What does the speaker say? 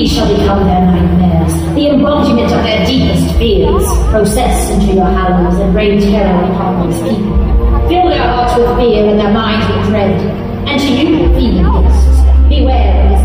shall become their nightmares, the embodiment of their deepest fears. Process into your hallows and rain terror upon these people. Fill their hearts with fear and their minds with dread. And to you, fiend guests, beware of